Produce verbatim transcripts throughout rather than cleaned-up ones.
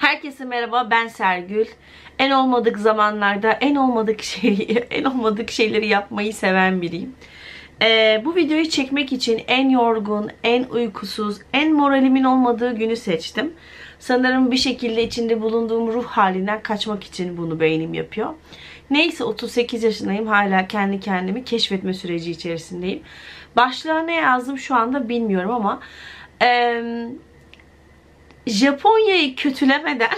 Herkese merhaba, ben Sergül. En olmadık zamanlarda en olmadık şeyi, en olmadık şeyleri yapmayı seven biriyim. Ee, bu videoyu çekmek için en yorgun, en uykusuz, en moralimin olmadığı günü seçtim. Sanırım bir şekilde içinde bulunduğum ruh halinden kaçmak için bunu beynim yapıyor. Neyse, otuz sekiz yaşındayım. Hala kendi kendimi keşfetme süreci içerisindeyim. Başlığa ne yazdım şu anda bilmiyorum ama Ee, Japonya'yı kötülemeden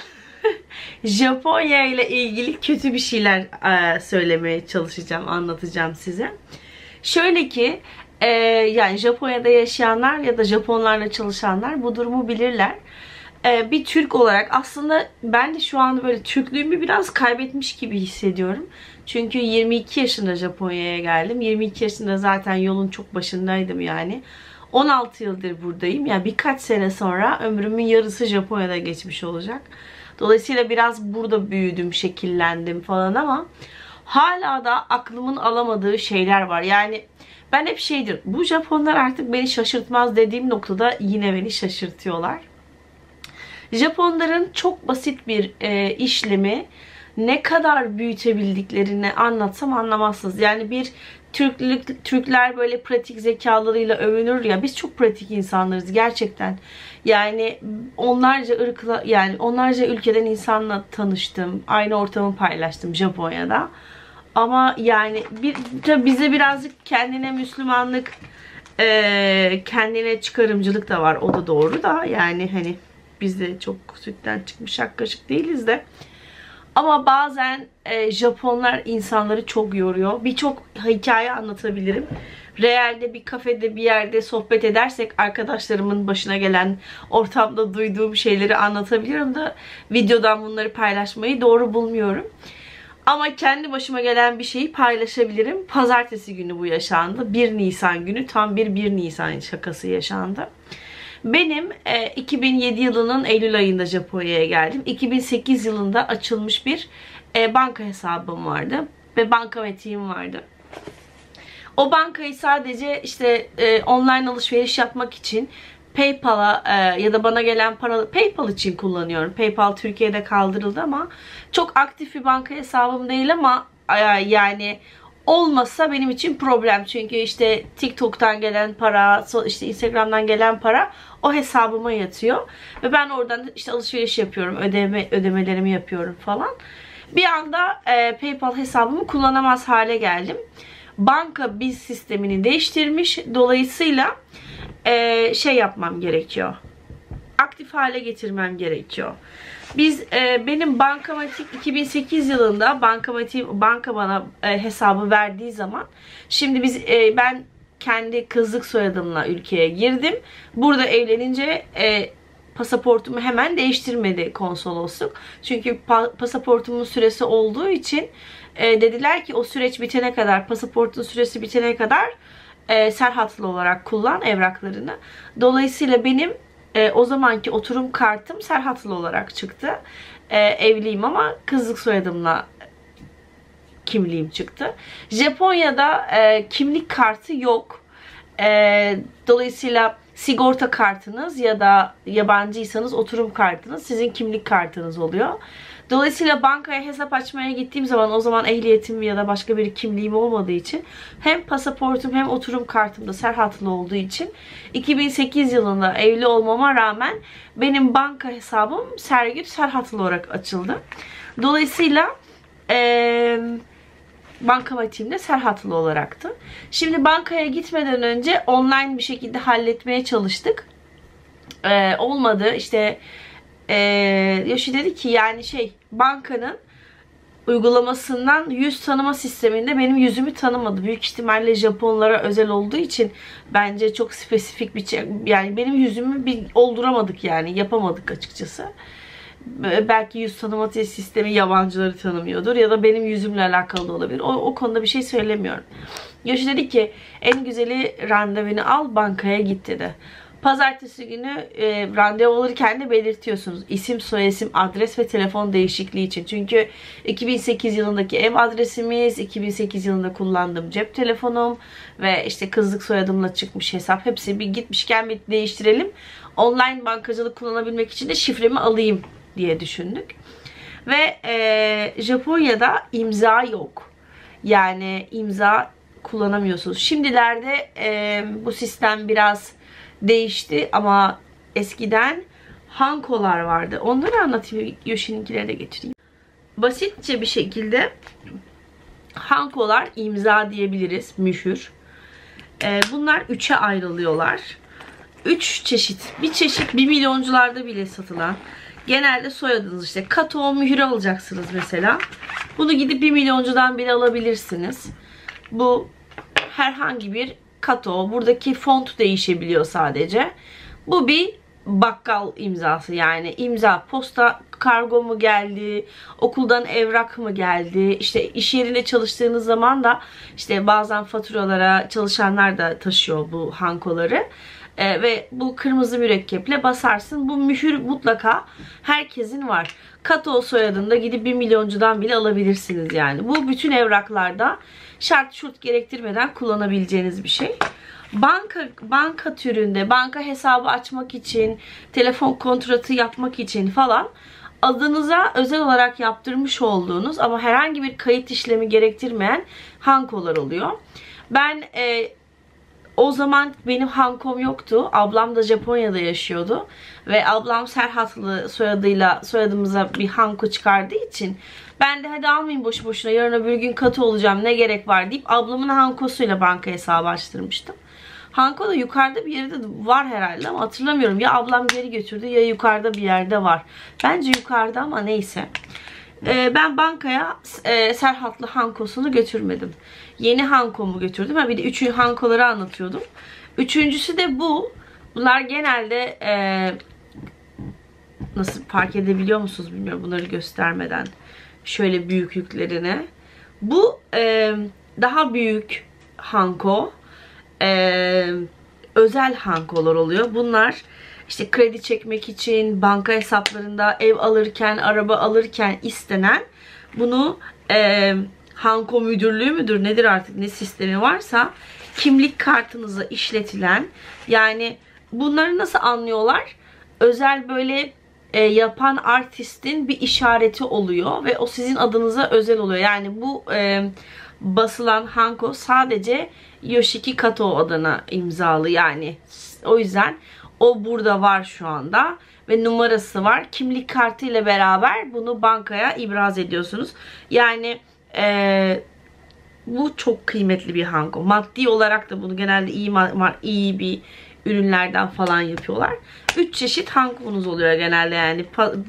Japonya ile ilgili kötü bir şeyler e, söylemeye çalışacağım, anlatacağım size. Şöyle ki, e, yani Japonya'da yaşayanlar ya da Japonlarla çalışanlar bu durumu bilirler. E, bir Türk olarak aslında ben de şu anda böyle Türklüğümü biraz kaybetmiş gibi hissediyorum. Çünkü yirmi iki yaşında Japonya'ya geldim. yirmi iki yaşında zaten yolun çok başındaydım yani. on altı yıldır buradayım. Yani birkaç sene sonra ömrümün yarısı Japonya'da geçmiş olacak. Dolayısıyla biraz burada büyüdüm, şekillendim falan ama hala da aklımın alamadığı şeyler var. Yani ben hep şeydir, bu Japonlar artık beni şaşırtmaz dediğim noktada yine beni şaşırtıyorlar. Japonların çok basit bir e, işlemi ne kadar büyütebildiklerini anlatsam anlamazsınız. Yani bir Türklük, Türkler böyle pratik zekalarıyla övünür ya, biz çok pratik insanlarız gerçekten. Yani onlarca ırkla, yani onlarca ülkeden insanla tanıştım. Aynı ortamı paylaştım Japonya'da. Ama yani bir, tabii bize birazcık kendine Müslümanlık, e, kendine çıkarımcılık da var. O da doğru da yani hani biz de çok sütten çıkmış ak kaşık değiliz de. Ama bazen e, Japonlar insanları çok yoruyor. Birçok hikaye anlatabilirim. Realde bir kafede bir yerde sohbet edersek arkadaşlarımın başına gelen, ortamda duyduğum şeyleri anlatabilirim da videodan bunları paylaşmayı doğru bulmuyorum. Ama kendi başıma gelen bir şeyi paylaşabilirim. Pazartesi günü bu yaşandı. bir Nisan günü tam bir 1 Nisan şakası yaşandı. Benim e, iki bin yedi yılının Eylül ayında Japonya'ya geldim. iki bin sekiz yılında açılmış bir e, banka hesabım vardı ve bankamatiğim vardı. O bankayı sadece işte e, online alışveriş yapmak için PayPal'a e, ya da bana gelen para PayPal için kullanıyorum. PayPal Türkiye'de kaldırıldı ama çok aktif bir banka hesabım değil ama e, yani olmasa benim için problem. Çünkü işte TikTok'tan gelen para, işte Instagram'dan gelen para o hesabıma yatıyor. Ve ben oradan işte alışveriş yapıyorum, ödeme ödemelerimi yapıyorum falan. Bir anda e, PayPal hesabımı kullanamaz hale geldim. Banka biz sistemini değiştirmiş. Dolayısıyla e, şey yapmam gerekiyor. Aktif hale getirmem gerekiyor. Biz e, benim bankamatik iki bin sekiz yılında bankamatik banka bana e, hesabı verdiği zaman, şimdi biz e, ben kendi kızlık soyadımla ülkeye girdim. Burada evlenince e, pasaportumu hemen değiştirmedi konsolosluk. Çünkü pa pasaportumun süresi olduğu için e, dediler ki o süreç bitene kadar, pasaportun süresi bitene kadar e, serhatlı olarak kullan evraklarını. Dolayısıyla benim E, o zamanki oturum kartım serhatlı olarak çıktı. E, evliyim ama kızlık soyadımla kimliğim çıktı. Japonya'da e, kimlik kartı yok. E, dolayısıyla sigorta kartınız ya da yabancıysanız oturum kartınız sizin kimlik kartınız oluyor. Dolayısıyla bankaya hesap açmaya gittiğim zaman, o zaman ehliyetim ya da başka bir kimliğim olmadığı için, hem pasaportum hem oturum kartım da serhatlı olduğu için iki bin sekiz yılında evli olmama rağmen benim banka hesabım Sergül serhatlı olarak açıldı. Dolayısıyla ee, bankamatiğim de serhatlı olaraktı. Şimdi bankaya gitmeden önce online bir şekilde halletmeye çalıştık. Ee, olmadı. İşte Ee, Yoshi dedi ki yani şey bankanın uygulamasından yüz tanıma sisteminde benim yüzümü tanımadı. Büyük ihtimalle Japonlara özel olduğu için bence çok spesifik bir şey. Yani benim yüzümü bir olduramadık, yani yapamadık açıkçası. Belki yüz tanıma sistemi yabancıları tanımıyordur ya da benim yüzümle alakalı da olabilir. O, o konuda bir şey söylemiyorum. Yoshi dedi ki en güzeli randevunu al, bankaya git dedi. Pazartesi günü e, randevu alırken de belirtiyorsunuz. İsim, soyisim, adres ve telefon değişikliği için. Çünkü iki bin sekiz yılındaki ev adresimiz, iki bin sekiz yılında kullandığım cep telefonum ve işte kızlık soyadımla çıkmış hesap, hepsi bir gitmişken bir değiştirelim. Online bankacılık kullanabilmek için de şifremi alayım diye düşündük. Ve e, Japonya'da imza yok. Yani imza kullanamıyorsunuz. Şimdilerde e, bu sistem biraz değişti ama eskiden hankolar vardı. Onları anlatayım. Yoshi'ninkileri de getireyim. Basitçe bir şekilde hankolar imza diyebiliriz. Mühür. E, bunlar üçe ayrılıyorlar. Üç çeşit. Bir çeşit bir milyoncularda bile satılan. Genelde soyadınız işte. Kato mühürü alacaksınız mesela. Bunu gidip bir milyoncudan bile alabilirsiniz. Bu herhangi bir kato. Buradaki font değişebiliyor sadece. Bu bir bakkal imzası, yani imza. Posta kargo mu geldi, okuldan evrak mı geldi, işte iş yerinde çalıştığınız zaman da işte bazen faturalara çalışanlar da taşıyor bu hankoları. Ee, ve bu kırmızı mürekkeple basarsın. Bu mühür mutlaka herkesin var. Kato soyadında gidip bir milyoncudan bile alabilirsiniz yani. Bu bütün evraklarda şart şurt gerektirmeden kullanabileceğiniz bir şey. Banka, banka türünde, banka hesabı açmak için, telefon kontratı yapmak için falan adınıza özel olarak yaptırmış olduğunuz ama herhangi bir kayıt işlemi gerektirmeyen hankolar oluyor. Ben e, o zaman benim hankom yoktu. Ablam da Japonya'da yaşıyordu. Ve ablam Serhatlı soyadıyla soyadımıza bir hanko çıkardığı için ben de hadi almayayım boşu boşuna, yarın öbür gün katı olacağım, ne gerek var deyip ablamın hankosuyla banka hesabı açtırmıştım. Hanko da yukarıda bir yerde var herhalde ama hatırlamıyorum. Ya ablam geri götürdü ya yukarıda bir yerde var. Bence yukarıda ama neyse. Ee, ben bankaya e, Serhatlı hankosunu götürmedim. Yeni hankomu götürdüm. Ha, bir de üçüncü hankoları anlatıyordum. Üçüncüsü de bu. Bunlar genelde e, nasıl fark edebiliyor musunuz bilmiyorum bunları göstermeden. Şöyle büyüklüklerini. Bu e, daha büyük hanko. E, özel hankolar oluyor. Bunlar işte kredi çekmek için, banka hesaplarında ev alırken, araba alırken istenen, bunu e, hanko müdürlüğü müdür nedir artık, ne sistemi varsa kimlik kartınıza işletilen, yani bunları nasıl anlıyorlar? Özel böyle e, yapan artistin bir işareti oluyor ve o sizin adınıza özel oluyor. Yani bu e, basılan hanko sadece Yoshiki Kato adına imzalı, yani o yüzden o burada var şu anda ve numarası var. Kimlik kartı ile beraber bunu bankaya ibraz ediyorsunuz. Yani e, bu çok kıymetli bir hanko. Maddi olarak da bunu genelde iyi iyi bir ürünlerden falan yapıyorlar. Üç çeşit hankonuz oluyor genelde, yani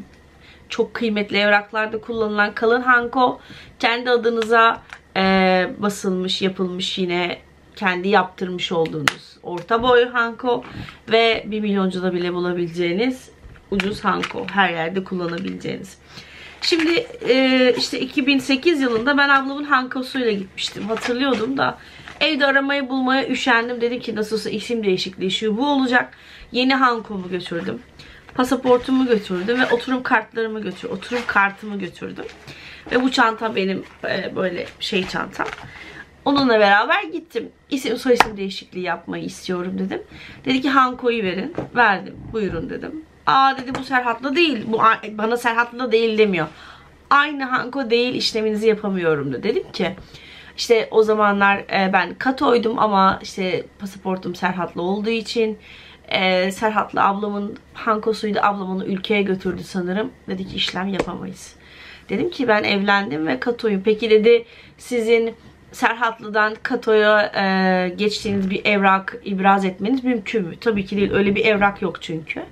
çok kıymetli evraklarda kullanılan kalın hanko, kendi adınıza e, basılmış, yapılmış, yine kendi yaptırmış olduğunuz orta boy hanko ve bir milyoncuda bile bulabileceğiniz ucuz hanko, her yerde kullanabileceğiniz. Şimdi e, işte iki bin sekiz yılında ben ablamın hankosuyla gitmiştim, hatırlıyordum da evde aramayı bulmaya üşendim. Dedim ki nasılsa isim değişikliği şu bu olacak. Yeni hankomu götürdüm. Pasaportumu götürdüm ve oturum kartlarımı götürdüm. Oturum kartımı götürdüm. Ve bu çanta benim e, böyle şey çantam. Onunla beraber gittim. İsim soyisim değişikliği yapmayı istiyorum dedim. Dedi ki hankoyu verin. Verdim. Buyurun dedim. Aa dedi, bu Serhatlı değil. Bu bana Serhatlı değil demiyor. Aynı hanko değil, işleminizi yapamıyorum da. Dedim ki işte o zamanlar e, ben Kato'ydum ama işte pasaportum Serhatlı olduğu için e, Serhatlı ablamın hankosuydu. Ablam onu ülkeye götürdü sanırım. Dedi ki işlem yapamayız. Dedim ki ben evlendim ve Kato'yum. Peki dedi, sizin Serhatlı'dan Kato'ya e, geçtiğiniz bir evrak ibraz etmeniz mümkün mü? Tabii ki değil. Öyle bir evrak yok çünkü.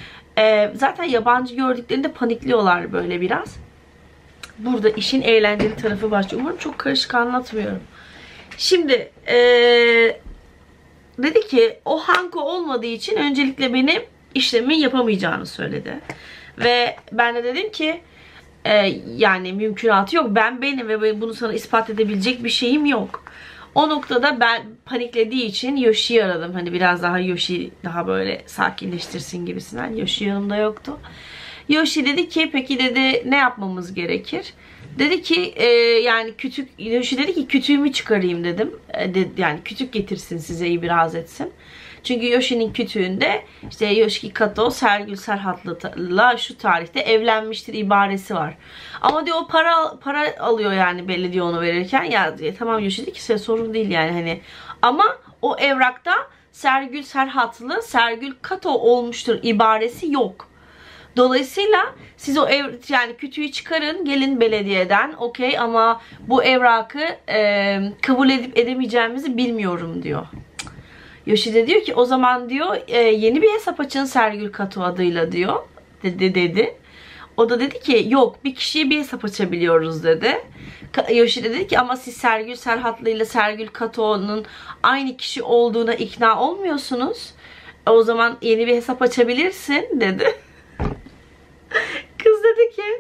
E, zaten yabancı gördüklerinde panikliyorlar böyle biraz. Burada işin eğlenceli tarafı başlıyor. Umarım çok karışık anlatmıyorum. Şimdi e, dedi ki o hanko olmadığı için öncelikle benim işlemi yapamayacağını söyledi. Ve ben de dedim ki e, yani mümkünatı yok. Ben benim ve bunu sana ispat edebilecek bir şeyim yok. O noktada ben paniklediği için Yoshi'yi aradım. Hani biraz daha Yoshi daha böyle sakinleştirsin gibisinden. Yoshi yanımda yoktu. Yoshi dedi ki peki dedi ne yapmamız gerekir? Dedi ki e, yani kütük, Yoshi dedi ki kütüğümü çıkarayım dedim. E, de, yani kütük getirsin size ibraz etsin. Çünkü Yoshi'nin kütüğünde işte Yoshiki Kato Sergül Serhatlı'la şu tarihte evlenmiştir ibaresi var. Ama diyor o para para alıyor yani belli diyor onu verirken. Ya diye, tamam Yoshi diyor ki size sorun değil yani hani. Ama o evrakta Sergül Serhatlı Sergül Kato olmuştur ibaresi yok. Dolayısıyla siz o ev, yani kütüğü çıkarın gelin belediyeden okey ama bu evrakı e, kabul edip edemeyeceğimizi bilmiyorum diyor. Yoshi de diyor ki o zaman diyor e, yeni bir hesap açın Sergül Kato adıyla diyor dedi dedi. O da dedi ki yok bir kişiye bir hesap açabiliyoruz dedi. Yoshi de dedi ki ama siz Sergül Serhatlı ile Sergül Kato'nun aynı kişi olduğuna ikna olmuyorsunuz. O zaman yeni bir hesap açabilirsin dedi. Kız dedi ki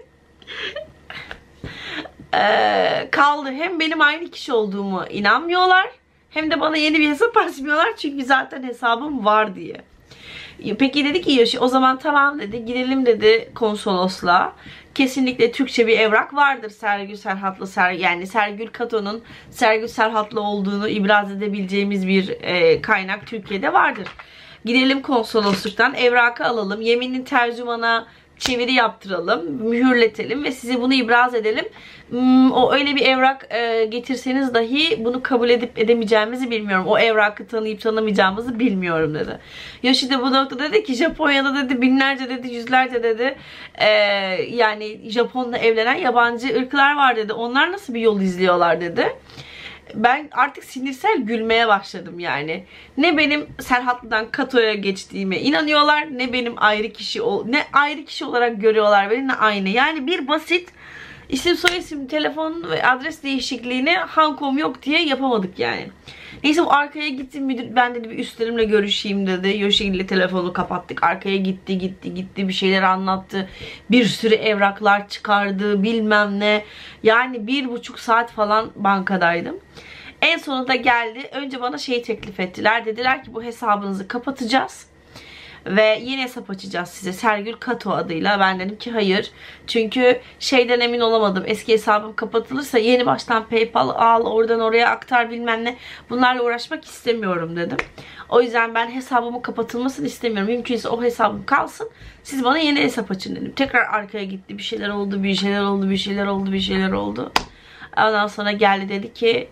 ee, kaldı hem benim aynı kişi olduğumu inanmıyorlar hem de bana yeni bir hesap açmıyorlar çünkü zaten hesabım var diye. Peki dedi ki Yoshi o zaman tamam dedi gidelim dedi konsolosluğa. Kesinlikle Türkçe bir evrak vardır Sergül Serhatlı Ser yani Sergül Kato'nun Sergül Serhatlı olduğunu ibraz edebileceğimiz bir e, kaynak Türkiye'de vardır. Gidelim konsolosluktan evrakı alalım. Yeminin tercümana çeviri yaptıralım, mühürletelim ve size bunu ibraz edelim. Hmm, o öyle bir evrak e, getirseniz dahi bunu kabul edip edemeyeceğimizi bilmiyorum. O evrakı tanıyıp tanımayacağımızı bilmiyorum dedi. Yoshi de bu noktada dedi ki Japonya'da dedi binlerce dedi yüzlerce dedi e, yani Japon'la evlenen yabancı ırklar var dedi. Onlar nasıl bir yol izliyorlar dedi. Ben artık sinirsel gülmeye başladım yani. Ne benim Serhatlı'dan Kato'ya geçtiğime inanıyorlar, ne benim ayrı kişi ne ayrı kişi olarak görüyorlar beni ne aynı. Yani bir basit isim soyisim telefon ve adres değişikliğini Hankom yok diye yapamadık yani. Neyse bu arkaya gittim müdür ben dedi bir üstlerimle görüşeyim dedi. Yoshi ile telefonu kapattık. Arkaya gitti gitti gitti bir şeyler anlattı. Bir sürü evraklar çıkardı bilmem ne. Yani bir buçuk saat falan bankadaydım. En sonunda geldi. Önce bana şeyi teklif ettiler. Dediler ki bu hesabınızı kapatacağız. Ve yeni hesap açacağız size Sergül Kato adıyla. Ben dedim ki hayır. Çünkü şeyden emin olamadım. Eski hesabım kapatılırsa yeni baştan PayPal al oradan oraya aktar bilmem ne. Bunlarla uğraşmak istemiyorum dedim. O yüzden ben hesabımın kapatılmasını istemiyorum. Mümkünse o hesabım kalsın. Siz bana yeni hesap açın dedim. Tekrar arkaya gitti. Bir şeyler oldu, bir şeyler oldu, bir şeyler oldu, bir şeyler oldu. Ondan sonra geldi dedi ki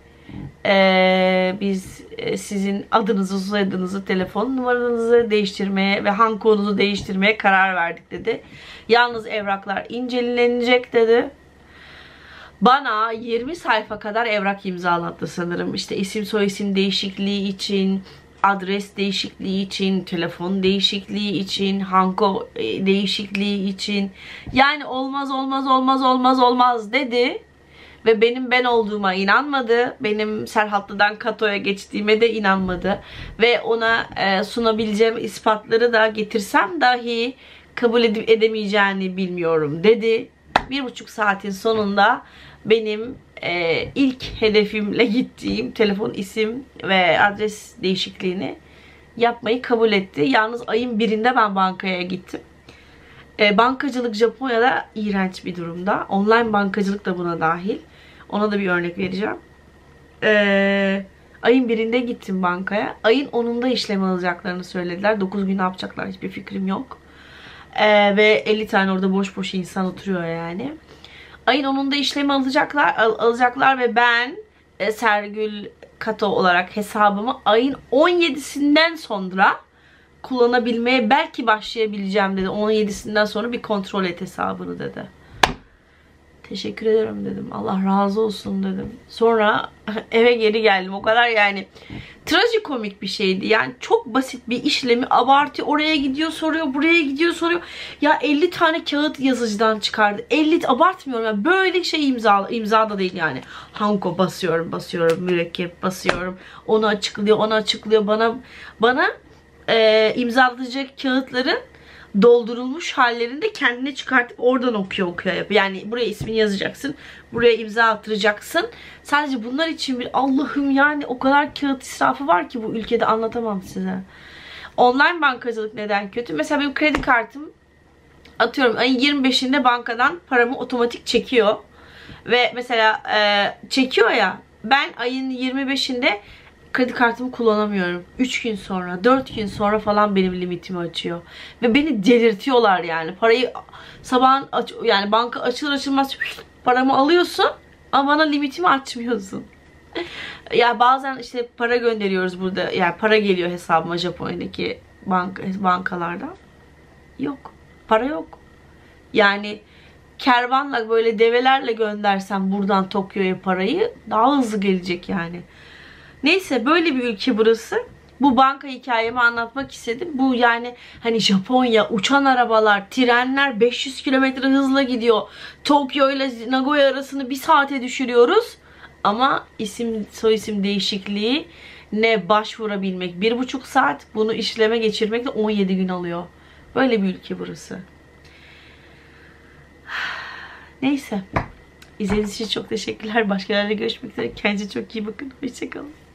Ee, biz e, sizin adınızı, soyadınızı, telefon numaranızı değiştirmeye ve hankonunuzu değiştirmeye karar verdik dedi. Yalnız evraklar incelenecek dedi. Bana yirmi sayfa kadar evrak imzalattı sanırım. İşte isim soyisim değişikliği için, adres değişikliği için, telefon değişikliği için, hanko değişikliği için. Yani olmaz olmaz olmaz olmaz olmaz dedi. Ve benim ben olduğuma inanmadı. Benim Serhatlı'dan Kato'ya geçtiğime de inanmadı. Ve ona e, sunabileceğim ispatları da getirsem dahi kabul edip edemeyeceğini bilmiyorum dedi. Bir buçuk saatin sonunda benim e, ilk hedefimle gittiğim telefon isim ve adres değişikliğini yapmayı kabul etti. Yalnız ayın birinde ben bankaya gittim. E, bankacılık Japonya'da iğrenç bir durumda. Online bankacılık da buna dahil. Ona da bir örnek vereceğim. Ee, ayın birinde gittim bankaya. Ayın onunda işlem alacaklarını söylediler. dokuz gün ne yapacaklar hiçbir fikrim yok. Ee, ve elli tane orada boş boş insan oturuyor yani. Ayın onunda işlemi alacaklar, al, alacaklar ve ben e, Sergül Kato olarak hesabımı ayın on yedisinden sonra kullanabilmeye belki başlayabileceğim dedi. on yedisinden sonra bir kontrol et hesabını dedi. Teşekkür ederim dedim. Allah razı olsun dedim. Sonra eve geri geldim. O kadar yani trajikomik bir şeydi. Yani çok basit bir işlemi abartı oraya gidiyor soruyor, buraya gidiyor soruyor. Ya elli tane kağıt yazıcıdan çıkardı. elli abartmıyorum. Yani böyle şey imza imza da değil yani. Hanko basıyorum, basıyorum, mürekkep basıyorum. Onu açıklıyor, onu açıklıyor. Bana bana e, imzalayacak kağıtların doldurulmuş hallerinde kendine çıkartıp oradan okuyor okuyor yapıyor. Yani buraya ismini yazacaksın. Buraya imza attıracaksın. Sadece bunlar için bir Allah'ım yani o kadar kağıt israfı var ki bu ülkede anlatamam size. Online bankacılık neden kötü? Mesela benim kredi kartım atıyorum ayın yirmi beşinde bankadan paramı otomatik çekiyor. Ve mesela e, çekiyor ya ben ayın yirmi beşinde kredi kartımı kullanamıyorum. üç gün sonra, dört gün sonra falan benim limitimi açıyor. Ve beni delirtiyorlar yani. Parayı sabahın aç, yani banka açılır açılmaz paramı alıyorsun ama bana limitimi açmıyorsun. Ya bazen işte para gönderiyoruz burada. Yani para geliyor hesabıma Japonya'daki banka, bankalardan. Yok. Para yok. Yani kervanla böyle develerle göndersem buradan Tokyo'ya parayı daha hızlı gelecek yani. Neyse böyle bir ülke burası. Bu banka hikayemi anlatmak istedim. Bu yani hani Japonya, uçan arabalar, trenler beş yüz kilometre hızla gidiyor. Tokyo ile Nagoya arasını bir saate düşürüyoruz. Ama isim soyisim değişikliği ne başvurabilmek bir buçuk saat. Bunu işleme geçirmek de on yedi gün alıyor. Böyle bir ülke burası. Neyse. İzlediğiniz için çok teşekkürler. Başkalarıyla görüşmek üzere. Kendinize çok iyi bakın. Hoşçakalın.